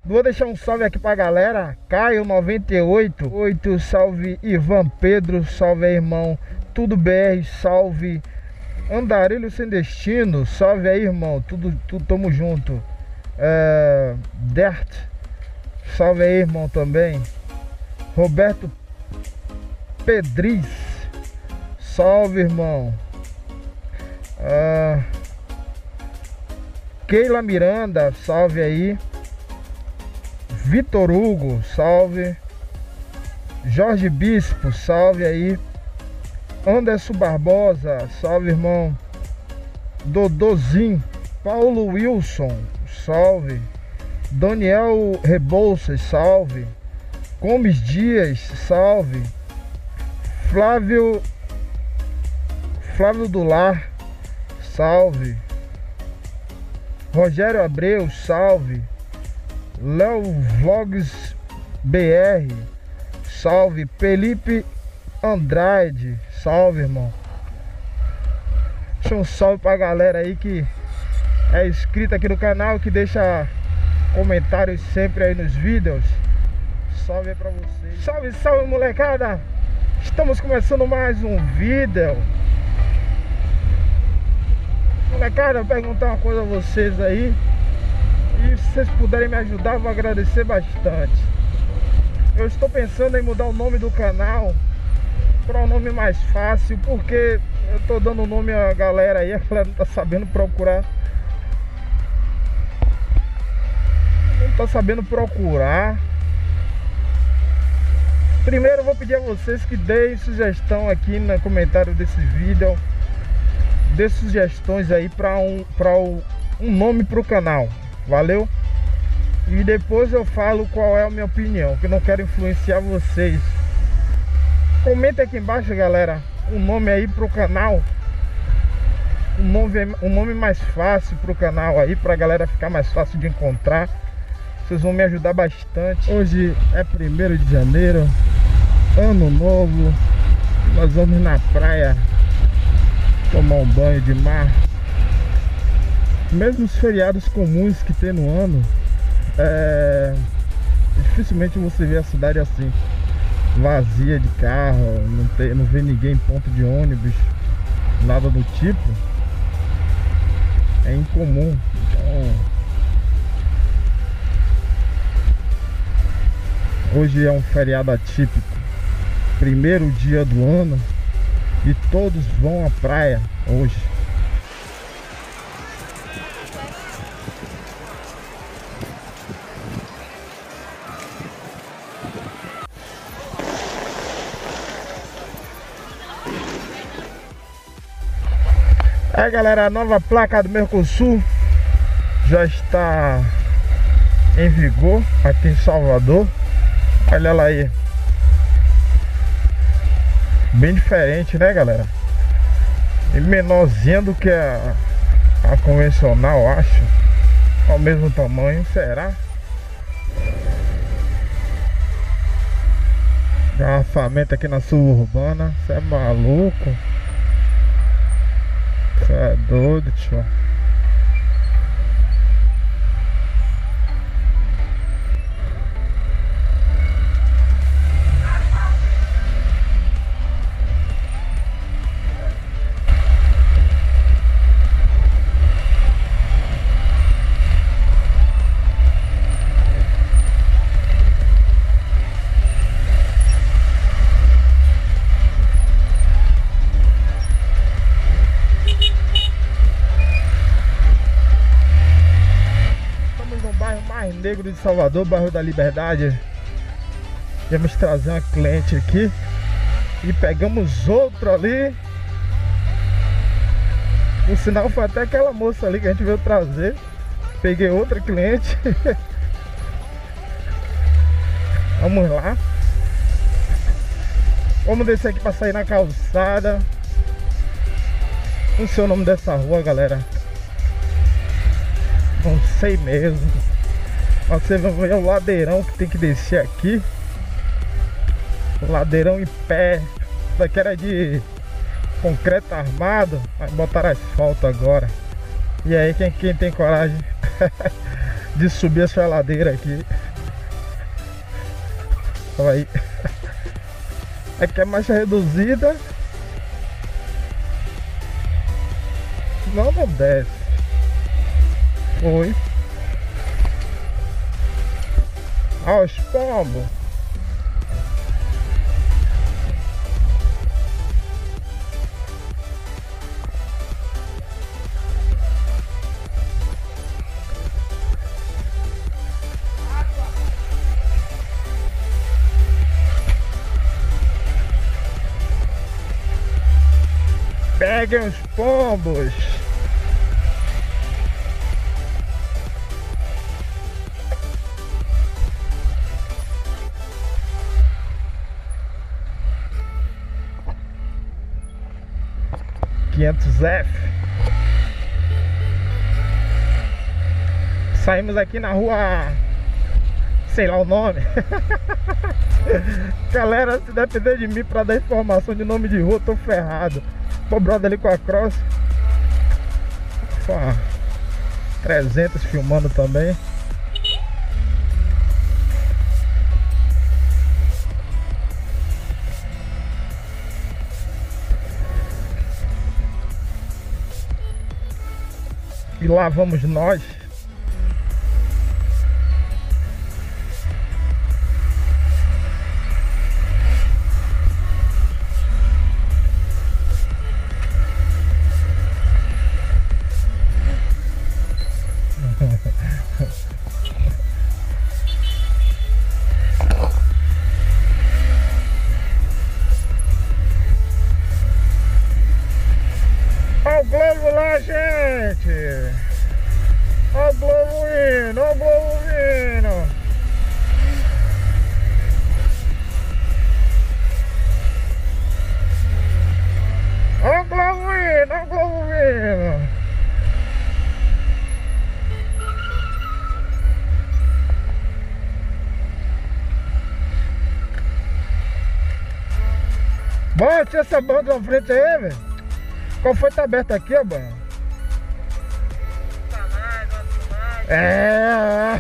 Vou deixar um salve aqui pra galera. Caio 98, salve Ivan Pedro, salve aí, irmão. Tudo BR, salve Andarilho Sem Destino, salve aí, irmão. Tudo tamo junto. Dert, salve aí, irmão, também. Roberto Pedriz, salve, irmão. Keila Miranda, salve aí. Vitor Hugo, salve. Jorge Bispo, salve aí. Anderson Barbosa, salve, irmão. Dodozin, Paulo Wilson, salve. Daniel Rebouças, salve. Gomes Dias, salve. Flávio Dular, salve. Rogério Abreu, salve. Léo Vlogs BR, salve. Felipe Andrade, salve, irmão. Deixa um salve pra galera aí que é inscrita aqui no canal, que deixa comentários sempre aí nos vídeos. Salve aí pra vocês. Salve, salve, molecada. Estamos começando mais um vídeo. Molecada, eu vou perguntar uma coisa a vocês aí, e se vocês puderem me ajudar, eu vou agradecer bastante. Eu estou pensando em mudar o nome do canal para um nome mais fácil, porque eu estou dando o nome a galera aí, a galera não está sabendo procurar. Não está sabendo procurar. Primeiro eu vou pedir a vocês que deem sugestão aqui no comentário desse vídeo. Dê sugestões aí para um nome para o canal. Valeu? E depois eu falo qual é a minha opinião, que eu não quero influenciar vocês. Comenta aqui embaixo, galera, um nome aí pro canal. Um nome mais fácil pro canal aí, pra galera ficar mais fácil de encontrar. Vocês vão me ajudar bastante. Hoje é 1º de janeiro, ano novo. Nós vamos na praia tomar um banho de mar. Mesmo os feriados comuns que tem no ano, dificilmente você vê a cidade assim, vazia de carro, não vê ninguém em ponto de ônibus, nada do tipo. É incomum. Então, hoje é um feriado atípico, 1º dia do ano, e todos vão à praia hoje. Aí, galera, a nova placa do Mercosul já está em vigor aqui em Salvador. Olha ela aí. Bem diferente, né, galera? E menorzinha do que a convencional, acho. Ao mesmo tamanho, será? Garrafamento aqui na suburbana. Você é maluco? Você é doido, tio. Negro de Salvador, bairro da Liberdade. Viemos trazer uma cliente aqui e pegamos outro ali. O sinal foi até aquela moça ali que a gente veio trazer. Peguei outra cliente. Vamos lá. Vamos descer aqui para sair na calçada. Não sei o nome dessa rua, galera. Não sei mesmo. Você vai ver o ladeirão que tem que descer aqui. O ladeirão em pé. Isso aqui era de concreto armado, mas botaram asfalto agora. E aí, quem tem coragem de subir essa ladeira aqui. Olha aí. Aqui é marcha reduzida. Não desce. Foi. Olha os pombos. Peguem os pombos. F. Saímos aqui na rua, sei lá o nome. Galera, se depender de mim pra dar informação de nome de rua, eu tô ferrado. Pô, brother ali com a Cross. Pô, 300 filmando também. E lá vamos nós. Olha o Globo lá, gente! Olha o Globo indo, olha o Globo vindo! Olha o Globo indo, olha o Globo vindo! Bote essa banda na frente aí, velho! Qual foi? Tá aberto aqui, ó, banho? É.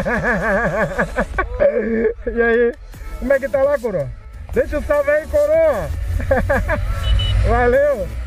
E aí? Como é que tá lá, coroa? Deixa o salve aí, coroa. Valeu.